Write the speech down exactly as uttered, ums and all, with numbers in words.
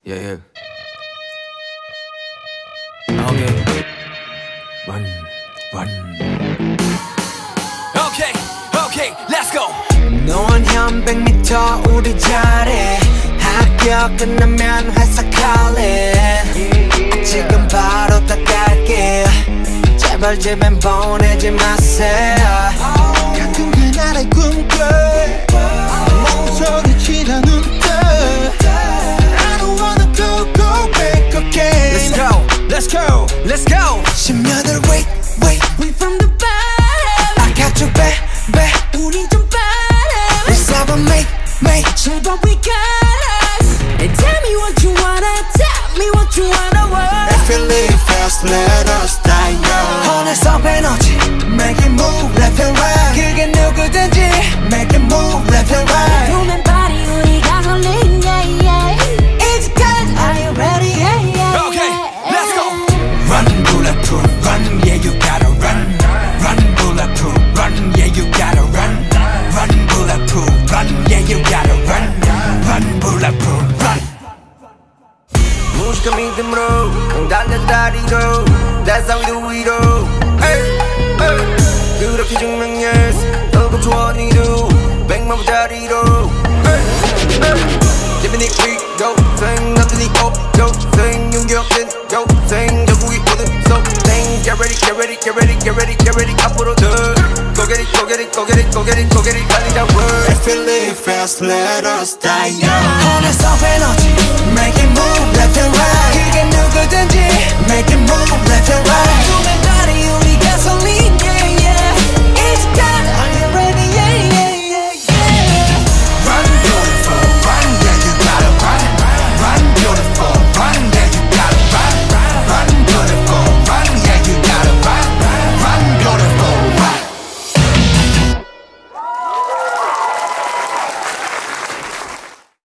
Yeah, yeah. Okay. Run, run. Okay, okay, let's go. 노원 현 백 미터 우리 자리 학교 끝나면 회사 calling 지금 바로 나갈게 제발 집엔 보내지 마세요 같은 그날의 꿈꿔 멍소리치라는 I don't wanna go, go back again Let's go, let's go, let's go. 십년을 wait, wait We from the bottom I got you back, back 우린 좀 bottom Let's have a make, make 제발 we got us And tell me what you wanna Tell me what you wanna want If you leave fast, let us die young 어느새 에너지 Make it move left and right 그게 누구든지 Make it move left and right 보면 party 우리 가솔린 yeah yeah It's good Are you ready yeah yeah Okay, let's go. Run bulletproof, run, yeah you gotta run Run bulletproof, run, yeah you gotta run Run bulletproof, run, yeah you gotta run Run bulletproof, run 무식한 믿음으로 넌 달려다리로 That's how we do it all. Hey, hey. 그렇게 증명했어 너도 조언이도 백만 부자리로 Hey, hey. Living it we go 생 남들이 없죠 생 윤격된 go 생 결국이 모든 소생 Get ready, get ready, get ready, get ready, get ready 앞으로 더 Go get it, go get it, go get it, go get it, go get it 달리자 word If you live fast, let us die young 어느새 에너지 Make